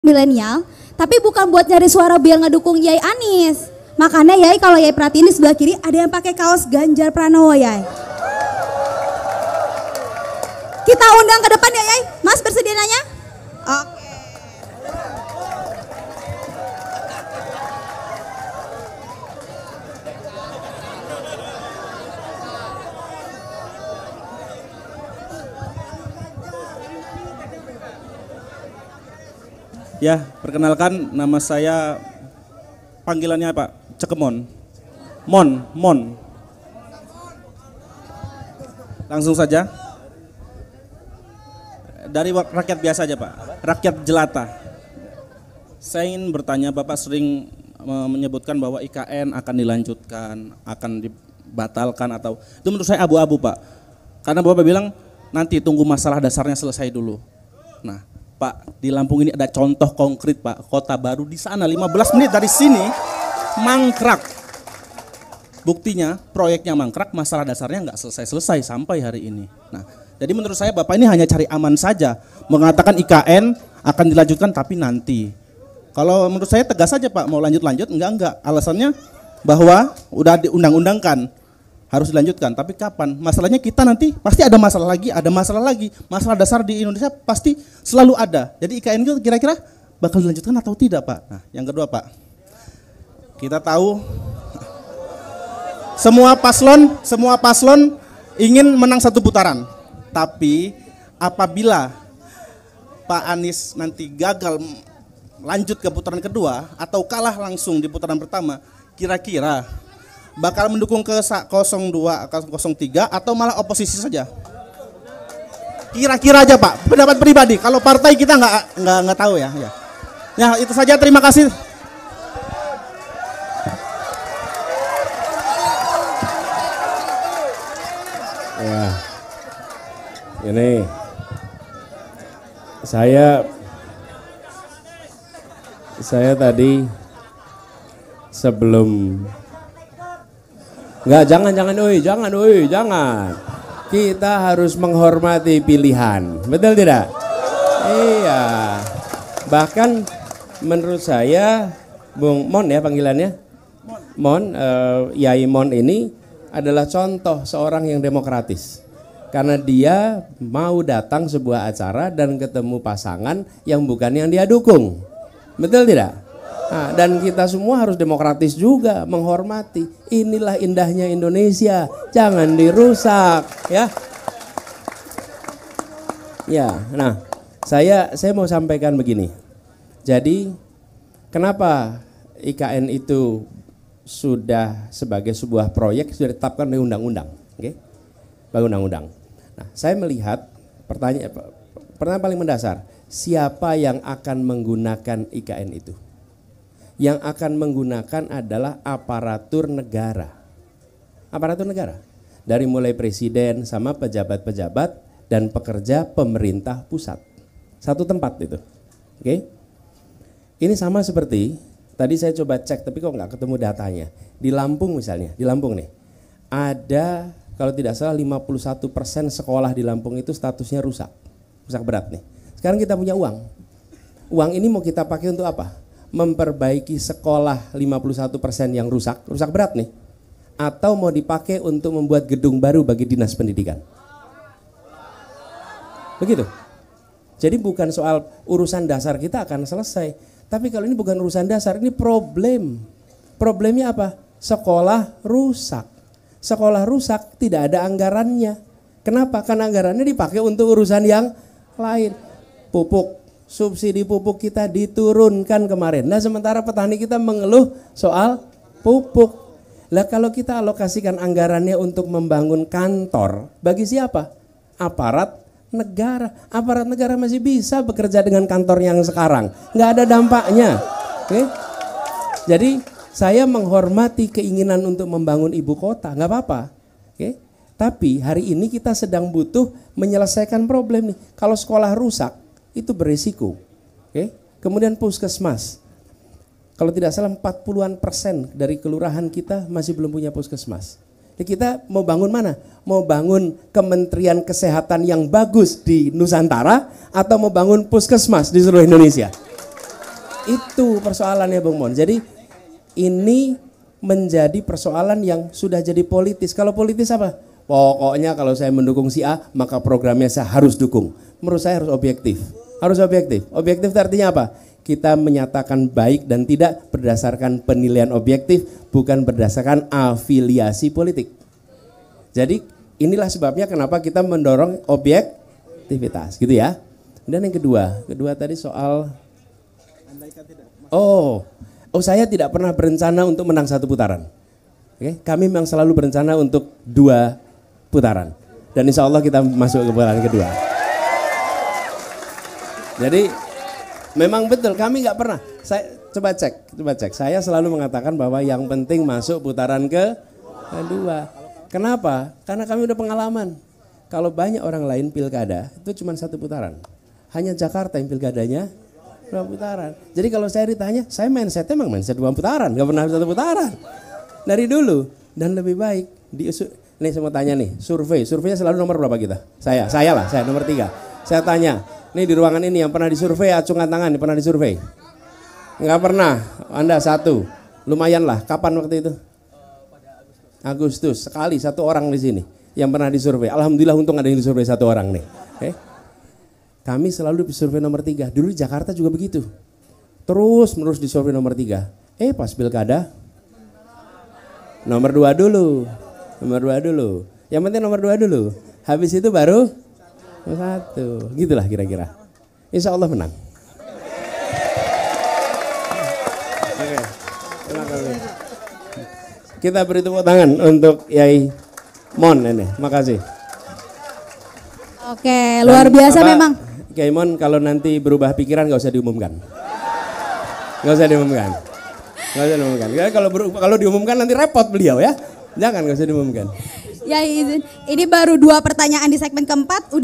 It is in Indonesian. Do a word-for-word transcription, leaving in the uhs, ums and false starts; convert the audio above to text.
milenial, tapi bukan buat nyari suara biar ngedukung Yai Anies. Makanya Yai kalau Yai perhatiin di sebelah kiri ada yang pakai kaos Ganjar Pranowo Yai. Kita undang ke depan ya Yai. Mas bersedia nanya? Oke. Ya, perkenalkan nama saya, panggilannya apa? Cekemon. Mon, Mon. Langsung saja. Dari rakyat biasa aja Pak, rakyat jelata. Saya ingin bertanya, Bapak sering menyebutkan bahwa I K N akan dilanjutkan, akan dibatalkan atau itu menurut saya abu-abu Pak. Karena Bapak bilang nanti tunggu masalah dasarnya selesai dulu. Nah, Pak, di Lampung ini ada contoh konkret Pak, kota baru di sana lima belas menit dari sini mangkrak. Buktinya proyeknya mangkrak, masalah dasarnya nggak selesai-selesai sampai hari ini. Nah, jadi menurut saya Bapak ini hanya cari aman saja, mengatakan I K N akan dilanjutkan tapi nanti. Kalau menurut saya tegas saja Pak, mau lanjut-lanjut, enggak-enggak. Alasannya bahwa udah diundang-undangkan, harus dilanjutkan, tapi kapan? Masalahnya kita nanti pasti ada masalah lagi, ada masalah lagi. Masalah dasar di Indonesia pasti selalu ada. Jadi I K N itu kira-kira bakal dilanjutkan atau tidak Pak? Nah, yang kedua Pak, kita tahu semua paslon, semua paslon ingin menang satu putaran. Tapi apabila Pak Anies nanti gagal lanjut ke putaran kedua atau kalah langsung di putaran pertama, kira-kira bakal mendukung ke nol dua, nol tiga atau malah oposisi saja? Kira-kira aja Pak, pendapat pribadi. Kalau partai kita nggak nggak nggak tahu ya. Ya, ya itu saja. Terima kasih. Ya, ini saya saya tadi sebelum Enggak, jangan, jangan, oi, jangan, oi, jangan. Kita harus menghormati pilihan, betul tidak? Iya. Bahkan menurut saya, Bung Mon ya panggilannya, Mon, uh, Yai Mon ini adalah contoh seorang yang demokratis. Karena dia mau datang sebuah acara dan ketemu pasangan yang bukan yang dia dukung, betul tidak? Nah, dan kita semua harus demokratis juga, menghormati. Inilah indahnya Indonesia, jangan dirusak, ya. Ya, nah, saya saya mau sampaikan begini. Jadi, kenapa I K N itu sudah sebagai sebuah proyek sudah ditetapkan oleh undang-undang, oke? Okay? Undang-undang. Nah, saya melihat pertanyaan pertanyaan paling mendasar, siapa yang akan menggunakan I K N itu? Yang akan menggunakan adalah aparatur negara. Aparatur negara. Dari mulai presiden sama pejabat-pejabat dan pekerja pemerintah pusat. Satu tempat itu. Oke. Okay? Ini sama seperti, tadi saya coba cek tapi kok nggak ketemu datanya. Di Lampung misalnya, di Lampung nih. Ada kalau tidak salah lima puluh satu persen sekolah di Lampung itu statusnya rusak. Rusak berat nih. Sekarang kita punya uang. Uang ini mau kita pakai untuk apa? Memperbaiki sekolah lima puluh satu persen yang rusak, rusak berat nih, atau mau dipakai untuk membuat gedung baru bagi dinas pendidikan. Begitu. Jadi bukan soal urusan dasar kita akan selesai, tapi kalau ini bukan urusan dasar, ini problem. Problemnya apa? Sekolah rusak. Sekolah rusak tidak ada anggarannya. Kenapa? Karena anggarannya dipakai untuk urusan yang lain. Pupuk, subsidi pupuk kita diturunkan kemarin. Nah sementara petani kita mengeluh soal pupuk. Lah kalau kita alokasikan anggarannya untuk membangun kantor, bagi siapa? Aparat negara. Aparat negara masih bisa bekerja dengan kantor yang sekarang. Nggak ada dampaknya. Oke? Jadi saya menghormati keinginan untuk membangun ibu kota, nggak apa-apa. Oke? Tapi hari ini kita sedang butuh menyelesaikan problem nih. Kalau sekolah rusak, itu berisiko. Oke. Kemudian puskesmas. Kalau tidak salah empat puluhan persen dari kelurahan kita masih belum punya puskesmas. Jadi kita mau bangun mana? Mau bangun Kementerian Kesehatan yang bagus di Nusantara atau mau bangun puskesmas di seluruh Indonesia? Itu persoalannya Bung Mon. Jadi ini menjadi persoalan yang sudah jadi politis. Kalau politis apa? Pokoknya kalau saya mendukung si A, maka programnya saya harus dukung. Menurut saya harus objektif. Harus objektif. Objektif itu artinya apa? Kita menyatakan baik dan tidak berdasarkan penilaian objektif, bukan berdasarkan afiliasi politik. Jadi inilah sebabnya kenapa kita mendorong objektivitas, gitu ya. Dan yang kedua, kedua tadi soal Oh, oh saya tidak pernah berencana untuk menang satu putaran. Oke, kami memang selalu berencana untuk dua putaran. Dan insya Allah kita masuk ke putaran kedua. Jadi memang betul kami nggak pernah. Saya coba cek, coba cek. Saya selalu mengatakan bahwa yang penting masuk putaran ke kedua. Kenapa? Karena kami udah pengalaman. Kalau banyak orang lain pilkada itu cuma satu putaran. Hanya Jakarta yang pilkadanya dua putaran. Jadi kalau saya ditanya, saya mindsetnya memang mindset dua putaran, nggak pernah satu putaran. Dari dulu. Dan lebih baik di nih saya mau tanya nih, survei, surveinya selalu nomor berapa kita? Saya, saya lah, saya nomor tiga. Saya tanya, nih di ruangan ini yang pernah disurvei, acungan tangan, pernah disurvei? Nggak pernah. Anda satu, lumayan lah. Kapan waktu itu? Agustus. Sekali satu orang di sini yang pernah disurvei. Alhamdulillah untung ada yang disurvei satu orang nih. Okay. Kami selalu disurvei nomor tiga. Dulu di Jakarta juga begitu. Terus menerus disurvei nomor tiga. Eh pas pilkada nomor dua dulu. Nomor dua dulu. Yang penting nomor dua dulu. Habis itu baru satu. Gitulah kira-kira. Insya Allah menang. Oke. Terima kasih. Kita beri tepuk tangan untuk Yai Mon ini. Makasih. Oke, luar biasa apa, memang. Kiai Mon kalau nanti berubah pikiran gak usah diumumkan. Gak usah diumumkan. Gak usah diumumkan. Kalau berubah, kalau diumumkan nanti repot beliau ya. Jangan gak usah diumumkan. Ya izin. Ini baru dua pertanyaan di segmen keempat.